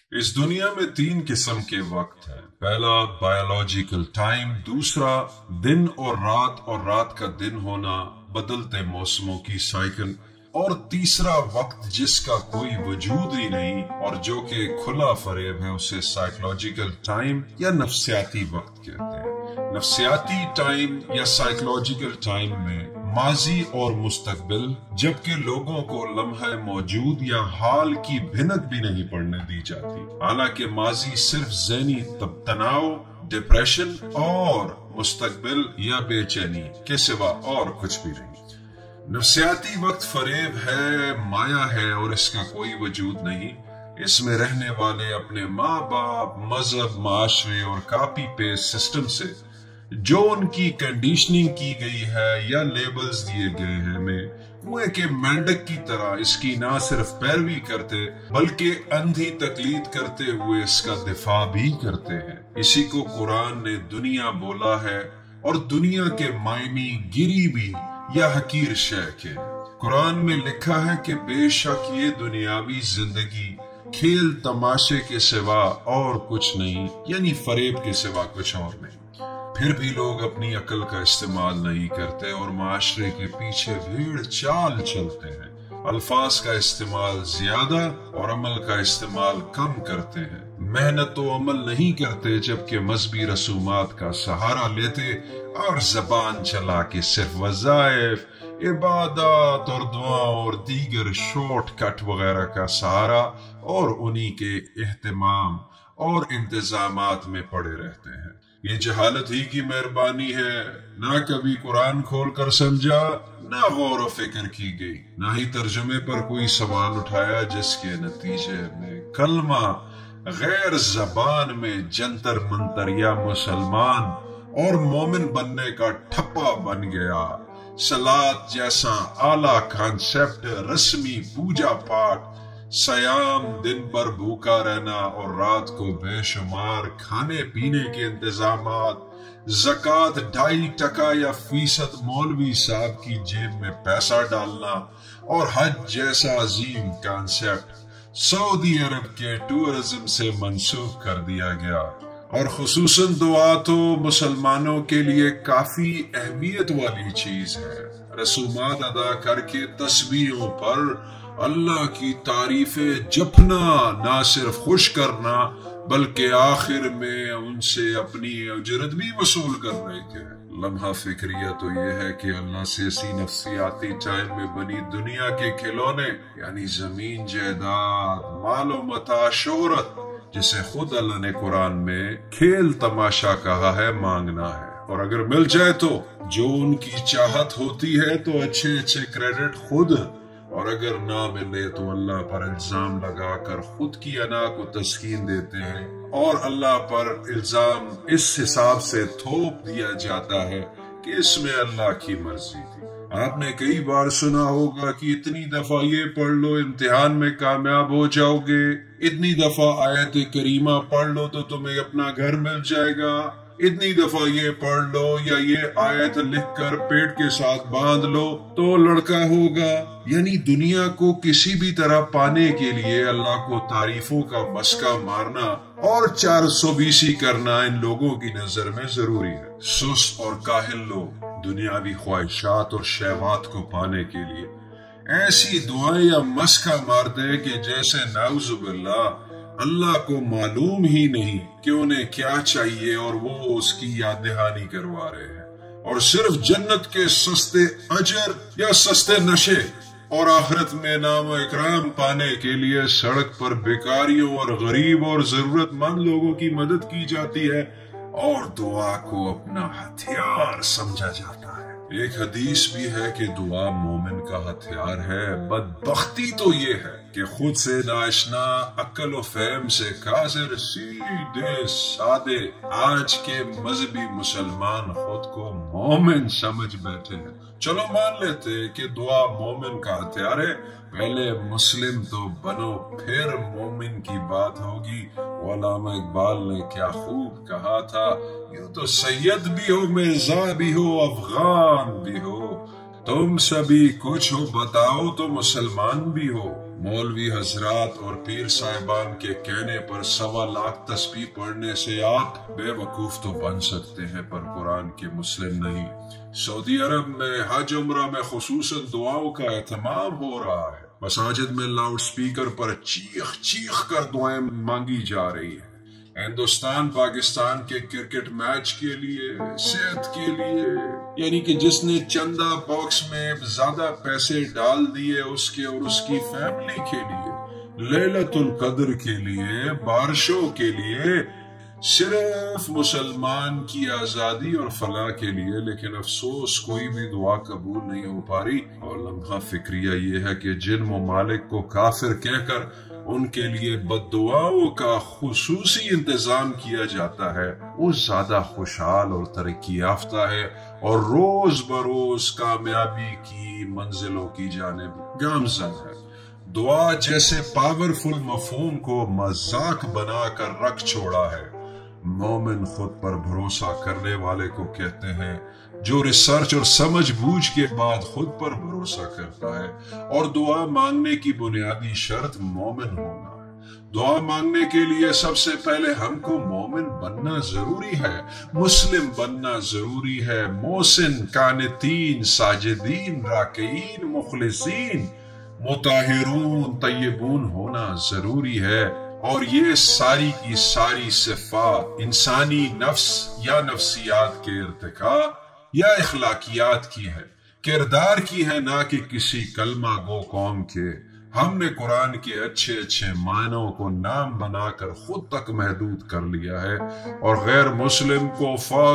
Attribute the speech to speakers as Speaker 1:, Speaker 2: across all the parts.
Speaker 1: اس دنیا میں تین قسم کے وقت ہیں۔ پہلا بایولوجیکل ٹائم، دوسرا دن اور رات کا دن ہونا، بدلتے موسموں کی سائیکل، اور تیسرا وقت جس کا کوئی وجود ہی نہیں اور جو کہ کھلا فریب ہے، اسے سائیکولوجیکل ٹائم یا نفسیاتی وقت کہتے ہیں۔ نفسیاتی ٹائم یا سائیکولوجیکل ٹائم میں ماضی اور مستقبل، جبکہ لوگوں کو لمحہ موجود یا حال کی بھنک بھی نہیں پڑنے دی جاتی، حالانکہ ماضی صرف ذہنی تناؤ، ڈپریشن اور مستقبل یا بے چینی کے سوا اور کچھ بھی نہیں۔ نفسیاتی وقت فریب ہے، مایا ہے اور اس کا کوئی وجود نہیں۔ اس میں رہنے والے اپنے ماں باپ، مذہب، معاشرے اور کاپی پیسٹ سسٹم سے جو ان کی کنڈیشننگ کی گئی ہے یا لیبلز دیے گئے ہیں میں کنویں کے مینڈک کی طرح اس کی نہ صرف پیروی کرتے بلکہ اندھی تقلید کرتے ہوئے اس کا دفاع بھی کرتے ہیں۔ اسی کو قرآن نے دنیا بولا ہے اور دنیا کے معنی گری بھی یا حقیر شے کے۔ قرآن میں لکھا ہے کہ بے شک یہ دنیاوی زندگی کھیل تماشے کے سوا اور کچھ نہیں، یعنی فریب کے سوا کچھ اور نہیں۔ پھر بھی لوگ اپنی عقل کا استعمال نہیں کرتے اور معاشرے کے پیچھے بھیڑ چال چلتے ہیں، الفاظ کا استعمال زیادہ اور عمل کا استعمال کم کرتے ہیں، محنت و عمل نہیں کرتے جبکہ مذہبی رسومات کا سہارا لیتے اور زبان چلا کے صرف وظائف، عبادات اور دعا اور دیگر شارٹ کٹ وغیرہ کا سہارا اور انہی کے اہتمام اور انتظامات میں پڑے رہتے ہیں۔ یہ جہالت ہی کی مہربانی ہے، نہ کبھی قرآن کھول کر سمجھا، نہ غور و فکر کی گئی، نہ ہی ترجمے پر کوئی سوال اٹھایا جس کے نتیجے میں کلمہ غیر زبان میں جنتر منتر یا مسلمان اور مومن بننے کا ٹھپا بن گیا۔ صلاۃ جیسا اعلیٰ کانسیپٹ، رسمی پوجا پاٹ، سیام دن بھر بھوکا رہنا اور رات کو بے شمار کھانے پینے کے انتظامات، زکوٰۃ 2.5% یا فیصد مولوی صاحب کی جیب میں پیسہ ڈالنا اور حج جیسا عظیم کانسیپٹ سعودی عرب کے ٹورزم سے منسوخ کر دیا گیا۔ اور خصوصاً دعا تو مسلمانوں کے لیے کافی اہمیت والی چیز ہے۔ رسومات ادا کر کے تسبیحوں پر اللہ کی تعریفیں جپنا، نہ صرف خوش کرنا بلکہ آخر میں ان سے اپنی اجرت بھی وصول کر رہے تھے۔ لمحہ فکریہ تو یہ ہے کہ اللہ سے اسی نفسیاتی ٹائم میں بنی دنیا کے کھلونے، یعنی زمین، جائیداد، مال و متاع، شہرت، جسے خود اللہ نے قرآن میں کھیل تماشا کہا ہے، مانگنا ہے، اور اگر مل جائے تو جو ان کی چاہت ہوتی ہے تو اچھے اچھے کریڈٹ خود، اور اگر نہ ملے تو اللہ پر الزام لگا کر خود کی انا کو تسکین دیتے ہیں، اور اللہ پر الزام اس حساب سے تھوپ دیا جاتا ہے کہ اس میں اللہ کی مرضی تھی۔ آپ نے کئی بار سنا ہوگا کہ اتنی دفعہ یہ پڑھ لو امتحان میں کامیاب ہو جاؤ گے، اتنی دفعہ آیت کریمہ پڑھ لو تو تمہیں اپنا گھر مل جائے گا، اتنی دفعہ یہ پڑھ لو یا یہ آیت لکھ کر پیٹ کے ساتھ باندھ لو تو لڑکا ہوگا۔ یعنی دنیا کو کسی بھی طرح پانے کے لیے اللہ کو تعریفوں کا مسکا مارنا اور 420 کرنا ان لوگوں کی نظر میں ضروری ہے۔ سست اور کاہل لوگ دنیاوی خواہشات اور شہوات کو پانے کے لیے ایسی دعائیں یا مسکا مارتے ہیں کہ جیسے نعوذ باللہ اللہ کو معلوم ہی نہیں کہ انہیں کیا چاہیے اور وہ اس کی یاد دہانی کروا رہے ہیں، اور صرف جنت کے سستے اجر یا سستے نشے اور آخرت میں نام و اکرام پانے کے لیے سڑک پر بیکاریوں اور غریب اور ضرورت مند لوگوں کی مدد کی جاتی ہے اور دعا کو اپنا ہتھیار سمجھا جاتا ہے۔ ایک حدیث بھی ہے کہ دعا مومن کا ہتھیار ہے۔ بدبختی تو یہ ہے کہ خود سے ناشنا، عقل و فہم سے قاصر، سیدھے سادے آج کے مذہبی مسلمان خود کو مومن سمجھ بیٹھے ہیں۔ چلو مان لیتے کہ دعا مومن کا ہتھیار ہے، پہلے مسلم تو بنو پھر مومن کی بات ہوگی۔ علامہ اقبال نے کیا خوب کہا تھا، یوں تو سید بھی ہو، مرزا بھی ہو، افغان بھی ہو، تم سبھی کچھ ہو، بتاؤ تو مسلمان بھی ہو۔ مولوی حضرات اور پیر صاحبان کے کہنے پر 1.25 لاکھ تسبیح پڑھنے سے آپ بے وقوف تو بن سکتے ہیں پر قرآن کے مسلم نہیں۔ سعودی عرب میں حج عمرہ میں خصوصاً دعاؤں کا اہتمام ہو رہا ہے۔ مساجد میں لاؤڈ سپیکر پر چیخ چیخ کر دعائیں مانگی جا رہی ہیں۔ ہندوستان پاکستان کے کرکٹ میچ کے لیے، صحت کے لیے، یعنی کہ جس نے چندہ باکس میں زیادہ پیسے ڈال دیے اس کے اور اس کی فیملی کے لیے، لیلۃ القدر کے لیے، بارشوں کے لیے، صرف مسلمان کی آزادی اور فلاح کے لیے، لیکن افسوس کوئی بھی دعا قبول نہیں ہو پا رہی۔ اور لمحہ فکریہ یہ ہے کہ جن ممالک کو کافر کہہ کر ان کے لیے بد دعاؤں کا خصوصی انتظام کیا جاتا ہے، وہ زیادہ خوشحال اور ترقی یافتہ ہے اور روز بروز کامیابی کی منزلوں کی جانب گامزن ہے۔ دعا جیسے پاورفل مفہوم کو مذاق بنا کر رکھ چھوڑا ہے۔ مومن خود پر بھروسہ کرنے والے کو کہتے ہیں جو ریسرچ اور سمجھ بوجھ کے بعد خود پر بھروسہ کرتا ہے، اور دعا مانگنے کی بنیادی شرط مومن ہونا ہے۔ دعا مانگنے کے لیے سب سے پہلے ہم کو مومن بننا ضروری ہے، مسلم بننا ضروری ہے، محسن، قانتین، ساجدین، راکعین، مخلصین، مطہرون، طیبون ہونا ضروری ہے۔ اور یہ ساری کی ساری صفات انسانی نفس یا نفسیات کے ارتقاء یا اخلاقیات کی ہے، کردار کی ہے، نہ کہ کسی کلمہ گو قوم کے۔ ہم نے قرآن کے اچھے اچھے معنوں کو نام بنا کر خود تک محدود کر لیا ہے اور غیر مسلم کو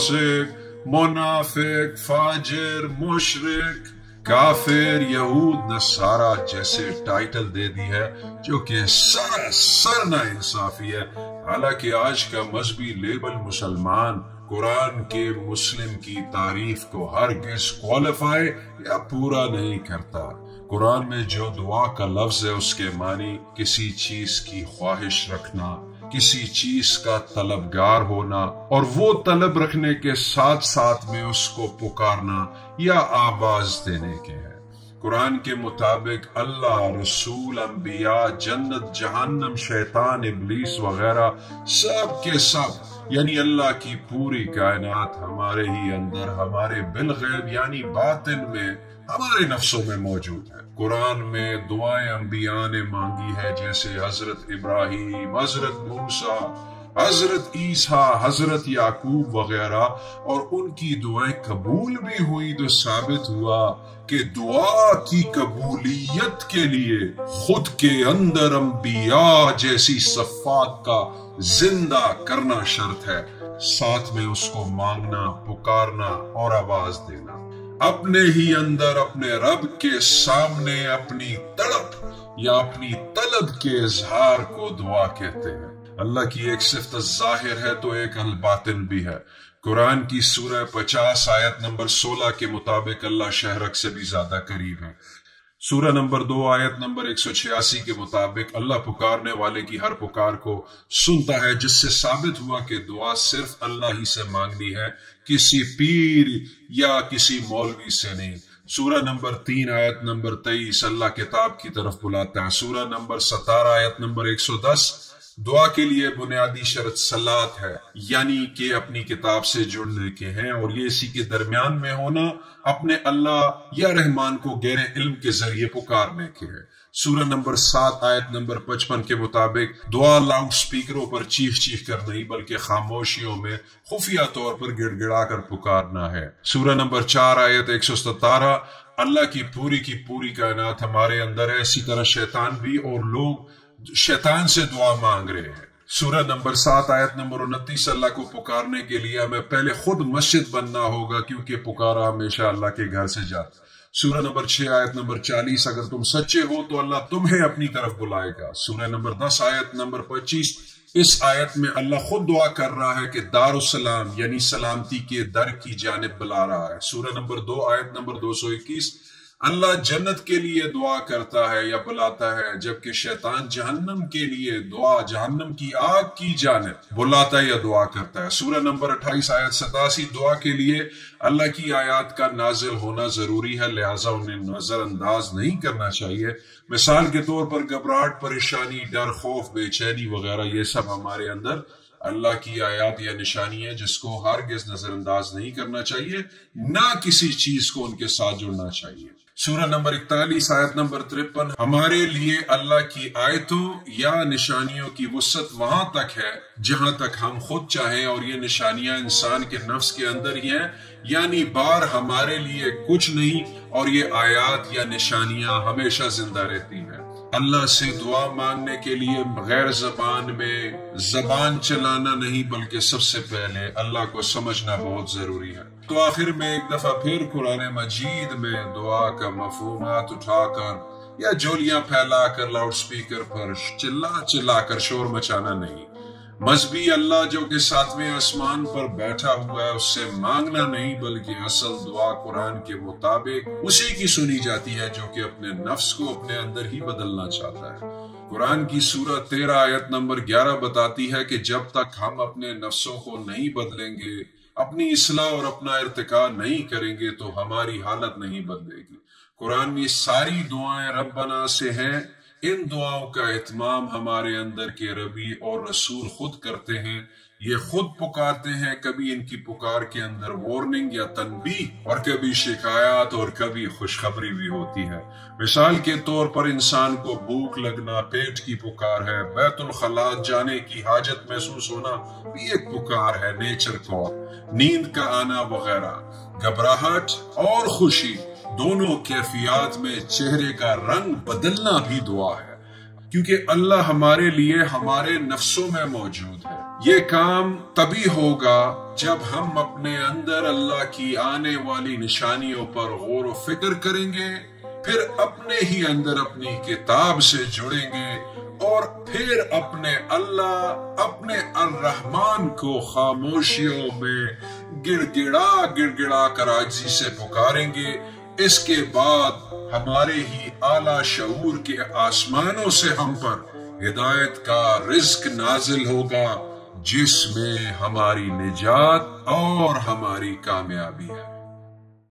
Speaker 1: فاسق، منافق، فاجر، مشرک، کافر، یہود، نصارہ جیسے ٹائٹل دے دی ہے، جو کہ سراسر ناانصافی ہے۔ حالانکہ آج کا مذہبی لیبل مسلمان قرآن کے مسلم کی تعریف کو ہرگز کوالیفائی یا پورا نہیں کرتا۔ قرآن میں جو دعا کا لفظ ہے اس کے معنی کسی چیز کی خواہش رکھنا، کسی چیز کا طلبگار ہونا، اور وہ طلب رکھنے کے ساتھ ساتھ میں اس کو پکارنا یا آواز دینے کے ہے۔ قرآن کے مطابق اللہ، رسول، انبیاء، جنت، جہنم، شیطان، ابلیس وغیرہ سب کے سب، یعنی اللہ کی پوری کائنات ہمارے ہی اندر، ہمارے بالغیب یعنی باطن میں، ہمارے نفسوں میں موجود ہے۔ قرآن میں دعائیں انبیاء نے مانگی ہے، جیسے حضرت ابراہیم، حضرت موسیٰ، حضرت عیسیٰ، حضرت یعقوب وغیرہ، اور ان کی دعائیں قبول بھی ہوئی تو ثابت ہوا کہ دعا کی قبولیت کے لیے خود کے اندر انبیاء جیسی صفات کا زندہ کرنا شرط ہے، ساتھ میں اس کو مانگنا، پکارنا اور آواز دینا۔ اپنے ہی اندر اپنے رب کے سامنے اپنی تڑپ یا اپنی طلب کے اظہار کو دعا کہتے ہیں۔ اللہ کی ایک صفت ظاہر ہے تو ایک الباطن بھی ہے۔ قرآن کی سورہ 50 آیت نمبر 16 کے مطابق اللہ شہرک سے بھی زیادہ قریب ہے۔ سورہ نمبر 2 آیت نمبر 186 کے مطابق اللہ پکارنے والے کی ہر پکار کو سنتا ہے، جس سے ثابت ہوا کہ دعا صرف اللہ ہی سے مانگنی ہے، کسی پیر یا کسی مولوی سے نہیں۔ سورہ نمبر 3 آیت نمبر 23 اللہ کتاب کی طرف بلاتا ہے۔ سورہ نمبر 17 آیت نمبر 110 دعا کے لیے بنیادی شرط صلات ہے، یعنی کہ اپنی کتاب سے جڑنے کے ہیں، اور یہ اسی کے درمیان میں ہونا، اپنے اللہ یا رحمان کو غیر علم کے ذریعے پکارنے کے ہے۔ سورہ نمبر 7 آیت نمبر 55 کے مطابق دعا لاؤڈ سپیکروں پر چیخ چیخ کر نہیں بلکہ خاموشیوں میں خفیہ طور پر گڑ گڑا کر پکارنا ہے۔ سورہ نمبر 4 آیت 117 اللہ کی پوری کائنات ہمارے اندر ہے، اسی طرح شیطان بھی، اور لوگ شیطان سے دعا مانگ رہے ہیں۔ سورہ نمبر 7 آیت نمبر 29 اللہ کو پکارنے کے لیے ہمیں پہلے خود مسجد بننا ہوگا، کیونکہ پکارا ہمیشہ اللہ کے گھر سے جاتا۔ سورہ نمبر 6 آیت نمبر 40 اگر تم سچے ہو تو اللہ تمہیں اپنی طرف بلائے گا۔ سورہ نمبر 10 آیت نمبر 25 اس آیت میں اللہ خود دعا کر رہا ہے کہ دار السلام یعنی سلامتی کے در کی جانب بلا رہا ہے۔ سورہ نمبر 2 آیت نمبر 221 اللہ جنت کے لیے دعا کرتا ہے یا بلاتا ہے، جبکہ شیطان جہنم کے لیے جہنم کی آگ کی جانب بلاتا ہے یا دعا کرتا ہے۔ سورہ نمبر 28 آیت 87، دعا کے لیے اللہ کی آیات کا نازل ہونا ضروری ہے، لہٰذا انہیں نظر انداز نہیں کرنا چاہیے۔ مثال کے طور پر گھبراہٹ، پریشانی، ڈر، خوف، بے چینی وغیرہ، یہ سب ہمارے اندر اللہ کی آیات یا نشانی ہے جس کو ہرگز نظر انداز نہیں کرنا چاہیے، نہ کسی چیز کو ان کے ساتھ جڑنا چاہیے۔ سورہ نمبر 41 آیت نمبر 53، ہمارے لیے اللہ کی آیتوں یا نشانیوں کی وسعت وہاں تک ہے جہاں تک ہم خود چاہیں، اور یہ نشانیاں انسان کے نفس کے اندر ہی ہیں، یعنی باہر ہمارے لیے کچھ نہیں، اور یہ آیات یا نشانیاں ہمیشہ زندہ رہتی ہیں۔ اللہ سے دعا مانگنے کے لیے غیر زبان میں زبان چلانا نہیں، بلکہ سب سے پہلے اللہ کو سمجھنا بہت ضروری ہے۔ تو آخر میں ایک دفعہ پھر قرآن مجید میں دعا کا مفہومات اٹھا کر یا جولیاں پھیلا کر لاؤڈ سپیکر پر چلا کر شور مچانا نہیں، مذہبی اللہ جو کہ 7ویں آسمان پر بیٹھا ہوا ہے اس سے مانگنا نہیں، بلکہ اصل دعا قرآن کے مطابق اسی کی سنی جاتی ہے جو کہ اپنے نفس کو اپنے اندر ہی بدلنا چاہتا ہے۔ قرآن کی سورہ 13 آیت نمبر 11 بتاتی ہے کہ جب تک ہم اپنے نفسوں کو نہیں بدلیں گے، اپنی اصلاح اور اپنا ارتقاء نہیں کریں گے، تو ہماری حالت نہیں بدلے گی۔ قرآن میں ساری دعائیں ربنا سے ہیں، ان دعاؤں کا اہتمام ہمارے اندر کے ربی اور رسول خود کرتے ہیں، یہ خود پکارتے ہیں، کبھی ان کی پکار کے اندر وارننگ یا تنبیہ، اور کبھی شکایات، اور کبھی خوشخبری بھی ہوتی ہے۔ مثال کے طور پر انسان کو بھوک لگنا پیٹ کی پکار ہے، بیت الخلاء جانے کی حاجت محسوس ہونا بھی ایک پکار ہے، نیچر کال، نیند کا آنا وغیرہ۔ گھبراہٹ اور خوشی دونوں کیفیات میں چہرے کا رنگ بدلنا بھی دعا ہے، کیونکہ اللہ ہمارے لیے ہمارے نفسوں میں موجود ہے۔ یہ کام تبھی ہوگا جب ہم اپنے اندر اللہ کی آنے والی نشانیوں پر غور و فکر کریں گے، پھر اپنے ہی اندر اپنی کتاب سے جڑیں گے، اور پھر اپنے اللہ، اپنے الرحمن کو خاموشیوں میں گڑ گڑا کر عاجزی سے پکاریں گے۔ اس کے بعد ہمارے ہی اعلیٰ شعور کے آسمانوں سے ہم پر ہدایت کا رزق نازل ہوگا، جس میں ہماری نجات اور ہماری کامیابی ہے۔